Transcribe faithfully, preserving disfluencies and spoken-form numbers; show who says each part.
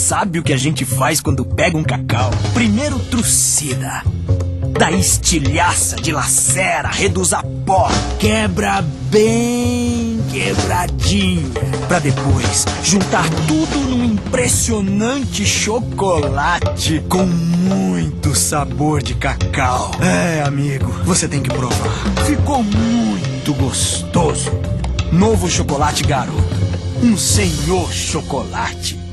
Speaker 1: sabe o que a gente faz quando pega um cacau? Primeiro trucida, daí estilhaça, dilacera, reduz a pó, quebra bem quebradinha, pra depois juntar tudo num impressionante chocolate com muito sabor de cacau. É, amigo, você tem que provar. Ficou muito gostoso. Novo chocolate Garoto, um senhor chocolate.